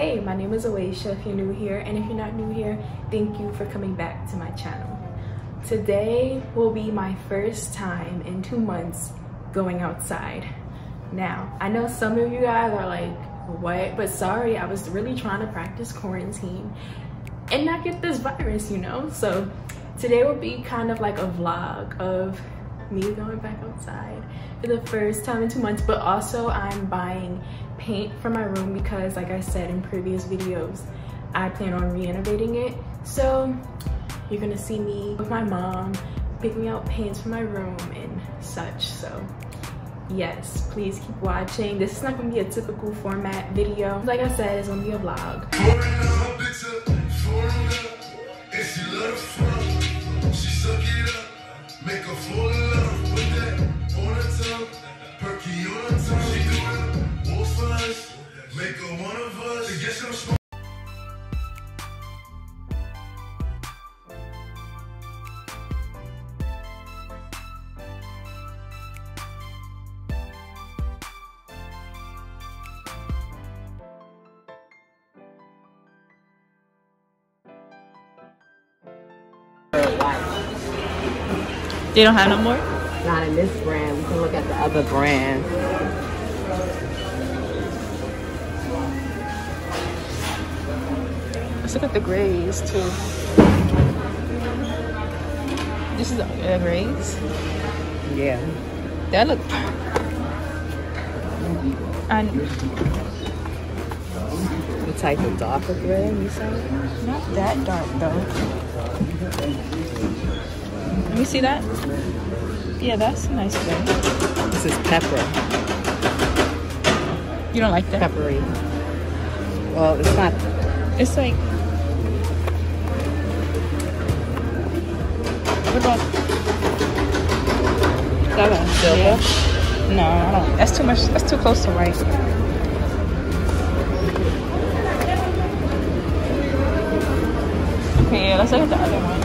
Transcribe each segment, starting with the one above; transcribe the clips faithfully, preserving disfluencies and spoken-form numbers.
Hey, my name is Awaisha if you're new here, and if you're not new here, thank you for coming back to my channel. Today will be my first time in two months going outside. Now, I know some of you guys are like, what? But sorry, I was really trying to practice quarantine and not get this virus, you know? So today will be kind of like a vlog of me going back outside for the first time in two months, but also I'm buying paint for my room because, like I said in previous videos, I plan on re-innovating it. So you're gonna see me with my mom picking out paints for my room and such. So yes, please keep watching. This is not gonna be a typical format video. Like I said, it's gonna be a vlog. Make her fall in love with that on her tongue, perky on her tongue. She do it all for us, make her one of us. To get some smoke. They don't have no more? Not in this brand. We can look at the other brand. Let's look at the grays too. This is the uh, grays? Yeah. That look. And the type of darker gray you said? not that dark though. Let me see that. Yeah, that's a nice gray. This is pepper. You don't like that? Peppery. Well, it's not. It's like. What about that one? Silver? Yeah. No, I don't. That's too much. That's too close to white. Okay, yeah, let's look at the other one.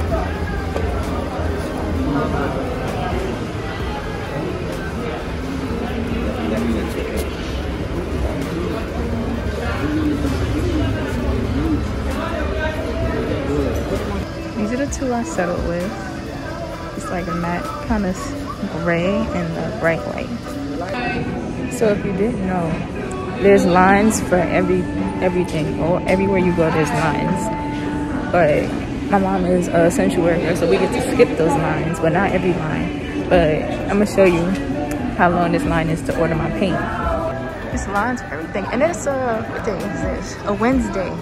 These are the two I settled with. It's like a matte kind of gray and a bright white. So if you didn't know, there's lines for every everything. Or everywhere you go, there's lines. But my mom is a essential worker, so we get to skip those lines, but not every line. But I'm gonna show you how long this line is to order my paint. This line's for everything, and it's a what day is this? A Wednesday.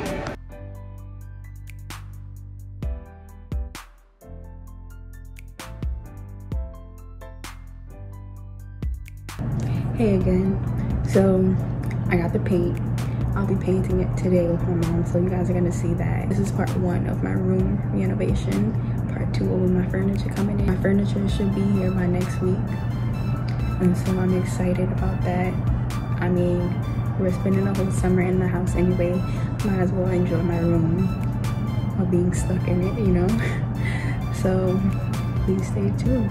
Hey again. So I got the paint. I'll be painting it today with my mom, so you guys are gonna see that. This is part one of my room renovation. Part two will be my furniture coming in. My furniture should be here by next week, and so I'm excited about that. I mean, we're spending the whole summer in the house anyway. Might as well enjoy my room while being stuck in it, you know? So please stay tuned.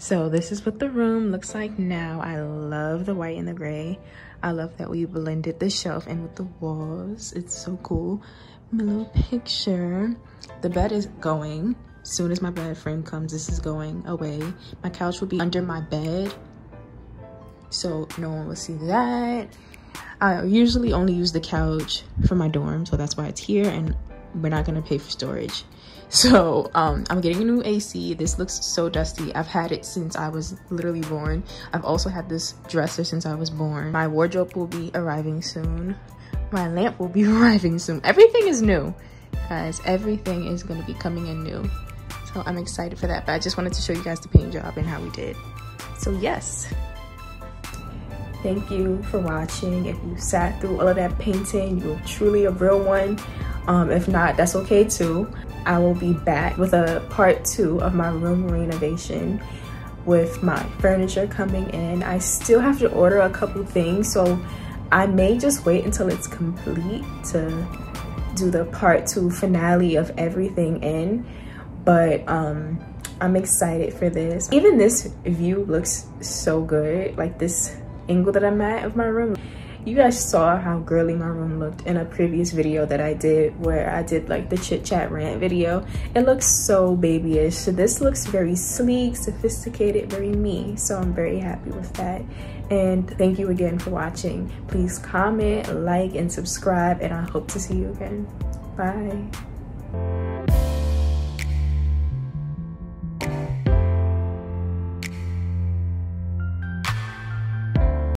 So this is what the room looks like now. I love the white and the gray. I love that we blended the shelf in with the walls. It's so cool. My little picture. The bed is going. As soon as my bed frame comes, this is going away. My couch will be under my bed, so no one will see that. I usually only use the couch for my dorm, so that's why it's here, and we're not gonna pay for storage. So um, I'm getting a new A C. This looks so dusty. I've had it since I was literally born. I've also had this dresser since I was born. My wardrobe will be arriving soon. My lamp will be arriving soon. Everything is new, guys. Everything is gonna be coming in new. So I'm excited for that, but I just wanted to show you guys the paint job and how we did. So yes. Thank you for watching. If you sat through all of that painting, you're truly a real one. Um, if not, that's okay too. I will be back with a part two of my room renovation with my furniture coming in. I still have to order a couple things, so I may just wait until it's complete to do the part two finale of everything in. But um, I'm excited for this. Even this view looks so good. Like this angle that I'm at of my room. You guys saw how girly my room looked in a previous video that I did, where I did like the chit chat rant video. It looks so babyish. So this looks very sleek, sophisticated, very me. So I'm very happy with that. And thank you again for watching. Please comment, like, and subscribe, and I hope to see you again. Bye.